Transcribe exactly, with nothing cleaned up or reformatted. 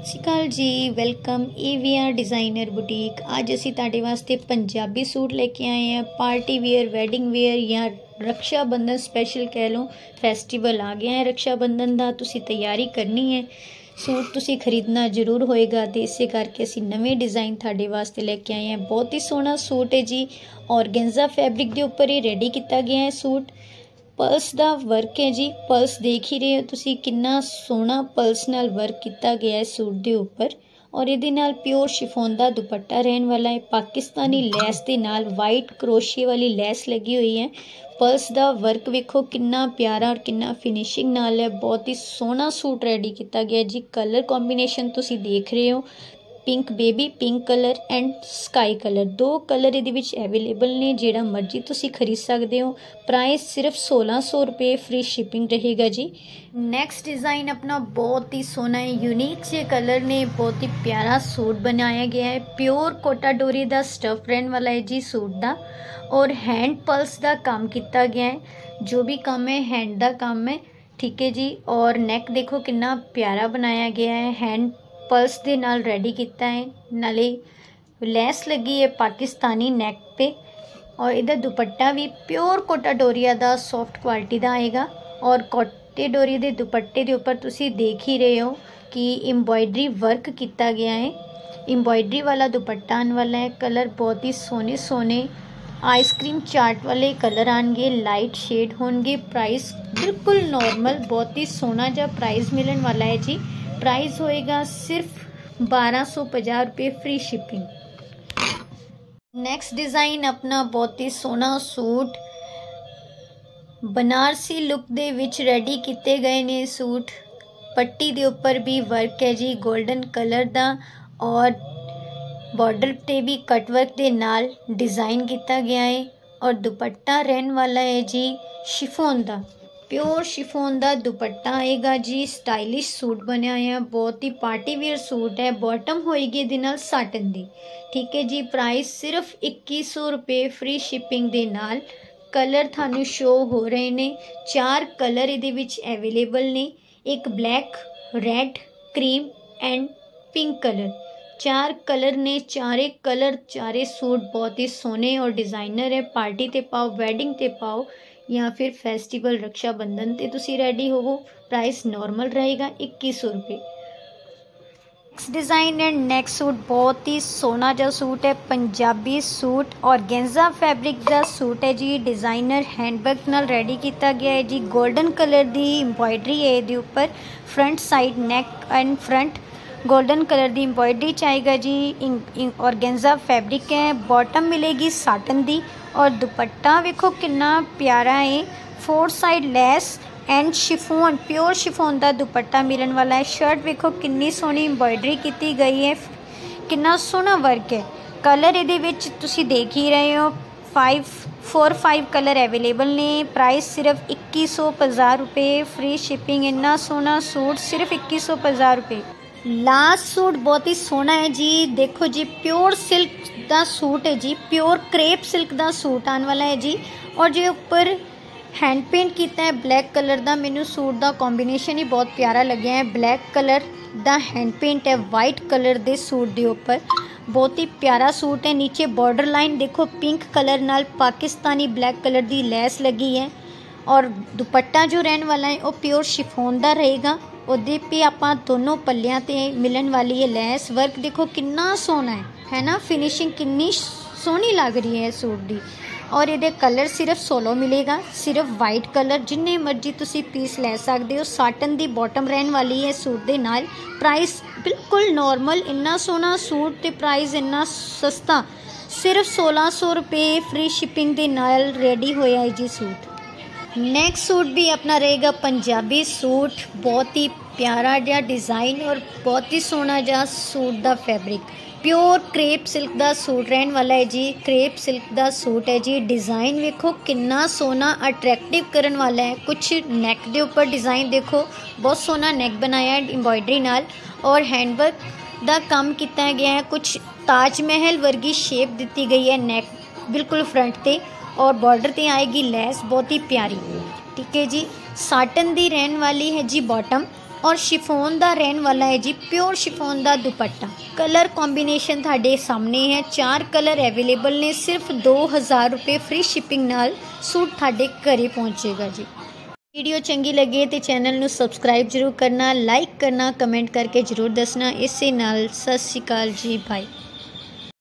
सत Sri Akal ji, welcome A V R designer boutique. अज असी तुहाडे वास्ते पंजाबी सूट लेके आए हैं। पार्टी वेयर, वैडिंग वेयर या रक्षा बंधन स्पैशल कह लो, फैसटिवल आ गया है रक्षा बंधन का, तुसी तैयारी करनी है, सूट तुसी खरीदना जरूर होएगा। तो इस करके असी नवे डिज़ाइन तुहाडे वास्ते लेके आए हैं। बहुत ही सोहना सूट है जी, ऑर्गेन्जा फैब्रिक के उपर ही रेडी किया गया है सूट। पल्स का वर्क है जी, पल्स देख ही रहे हो तुसी कितना सोहना पल्स नाल वर्क किया गया है सूट के उपर। और ये नाल प्योर शिफोन का दुपट्टा रहने वाला है। पाकिस्तानी लैस के नाल वाइट क्रोशिया वाली लैस लगी हुई है। पल्स का वर्क वेखो कितना प्यारा और कितना फिनिशिंग नाल है। बहुत ही सोहना सूट रेडी किया गया जी। कलर कॉम्बीनेशन तुसी देख रहे हो, pink baby pink colour and sky colour, दो कलर ये अवेलेबल ने, जेड़ा मर्जी तुसी खरीद सकते हो। प्राइस सिर्फ सोलह सौ रुपये, फ्री शिपिंग रहेगा जी। नैक्सट डिज़ाइन अपना बहुत ही सोहना है, यूनिक से कलर ने बहुत ही प्यारा सूट बनाया गया है। प्योर कोटा डोरी का स्टफ रहने वाला है जी सूट का, और हैंड पल्स का काम किया गया है। जो भी काम है हैंड का काम है, ठीक है जी। और नैक देखो कितना प्यारा बनाया गया है, हैंड पल्स दे नाल रेडी किया है। नाले लैस लगी है पाकिस्तानी नैक पे, और इधर दुपट्टा भी प्योर कोटा डोरिया का सॉफ्ट क्वालिटी का आएगा। और कोटे डोरी के दुपट्टे के उपर तुसी देख ही रहे हो कि एम्ब्रॉयडरी वर्क किया गया है। एम्ब्रॉयडरी वाला दुपट्टा आने वाला है। कलर बहुत ही सोने सोने आइसक्रीम चार्ट वाले कलर आएंगे, लाइट शेड होंगे। प्राइस बिल्कुल नॉर्मल, बहुत ही सोहना जा प्राइस मिलने वाला है जी। प्राइस होएगा सिर्फ बारह सौ पचास रुपये, फ्री शिपिंग। नेक्स्ट डिज़ाइन अपना बहुत ही सोहना सूट बनारसी लुक दे विच रेडी किए गए ने सूट। पट्टी दे उपर भी वर्क है जी गोल्डन कलर दा, और बॉर्डर ते भी कटवर्क दे नाल डिज़ाइन किया गया है। और दुपट्टा रहने वाला है जी शिफोन दा, प्योर शिफोन का दुपट्टा आएगा जी। स्टाइलिश सूट बनया है, बहुत ही पार्टी वेयर सूट है। बॉटम होएगी दे नाल साटन दी, ठीक है जी। प्राइस सिर्फ इक्की सौ रुपये, फ्री शिपिंग दे नाल। कलर थानू शो हो रहे ने, चार कलर इहदे विच अवेलेबल ने, एक black, red, cream and pink colour, चार कलर ने। चारे कलर चारे सूट बहुत ही सोने और डिज़ाइनर है। पार्टी ते पाओ, वैडिंग ते पाओ, या फिर फेस्टिवल रक्षा बंधन ते तुसी रेडी होवो। प्राइस नॉर्मल रहेगा इक्की सौ रुपये। Next design and next suit बहुत ही सोहना जा सूट है, पंजाबी सूट ऑर्गेन्जा फैब्रिक का सूट है जी। डिज़ाइनर हैंडवर्क नाल रेडी किया गया है जी। गोल्डन कलर की एम्ब्रॉयडरी है ये ऊपर, front side neck and front golden colour की एम्ब्रॉयडरी चाहेगा जी। ऑर्गेन्जा फैब्रिक है, बॉटम मिलेगी साटन दी, और दुपट्टा वेखो कितना प्यारा है। Four side lace and chiffon, pure chiffon का दुपट्टा मिलने वाला है। शर्ट वेखो कितनी सोहनी एम्ब्रॉयडरी की गई है, कितना सोहना वर्क है। कलर ये विच तुसी देख ही रहे हो, five four five colour available ने। प्राइस सिर्फ इक्की सौ पचास रुपये, फ्री शिपिंग। इन्ना सोहना सूट सिर्फ इक्की सौ पचास रुपये। लास्ट सूट बहुत ही सोहना है जी, देखो जी प्योर सिल्क का सूट है जी, प्योर क्रेप सिल्क का सूट आने वाला है जी। और जो ऊपर हैंड पेंट किया है ब्लैक कलर का, मैनू सूट का कॉम्बीनेशन ही बहुत प्यारा लगे है। ब्लैक कलर का हैंड पेंट है वाइट कलर के सूट के ऊपर, बहुत ही प्यारा सूट है। नीचे बॉर्डर लाइन देखो पिंक कलर नाल पाकिस्तानी ब्लैक कलर की लैस लगी है। और दुपट्टा जो रहने वाला है वो प्योर शिफोन का रहेगा। उहदे पे आपां दोनों पल्लियां ते मिलन वाली है लैस। वर्क देखो कितना सोहना है, है ना। फिनिशिंग कितनी सोहनी लग रही है सूट दी। और ये कलर सिर्फ सोलो मिलेगा, सिर्फ वाइट कलर, जिन्ने मर्जी तुसी पीस ले सकते हो। साटन दी बॉटम रहने वाली है सूट दे नाल। प्राइस बिल्कुल नॉर्मल, इन्ना सोहना सूट ते प्राइस इन्ना सस्ता, सिर्फ सोलह सौ रुपये, फ्री शिपिंग दे नाल रेडी होया है जी सूट। नेक्स्ट सूट भी अपना रहेगा पंजाबी सूट, बहुत ही प्यारा जा डिज़ाइन और बहुत ही सोहना जा सूट का फैब्रिक। प्योर क्रेप सिल्क का सूट रहने वाला है जी, क्रेप सिल्क का सूट है जी। डिज़ाइन वेखो कितना सोहना अट्रैक्टिव करने वाला है। कुछ नैक के ऊपर डिज़ाइन देखो, बहुत सोहना नैक बनाया है एम्ब्रॉयडरी नाल, और हैंडवर्क का काम किया गया है। कुछ ताजमहल वर्गी शेप दी गई है नैक बिल्कुल फ्रंट ते, और बॉर्डर ते आएगी लैस बहुत ही प्यारी। ठीक है जी। साटन दी रहन वाली है जी बॉटम और शिफोन दा रहन वाला है जी प्योर शिफोन दा दुपट्टा। कलर कॉम्बीनेशन थाडे सामने है, चार कलर अवेलेबल ने। सिर्फ दो हज़ार रुपये फ्री शिपिंग नाल सूट थाडे घरे पहुँचेगा जी। वीडियो चंगी लगे तो चैनल नू सबसक्राइब जरूर करना, लाइक करना, कमेंट करके जरूर दसना। इस नाल सत श्री अकाल जी, बाय।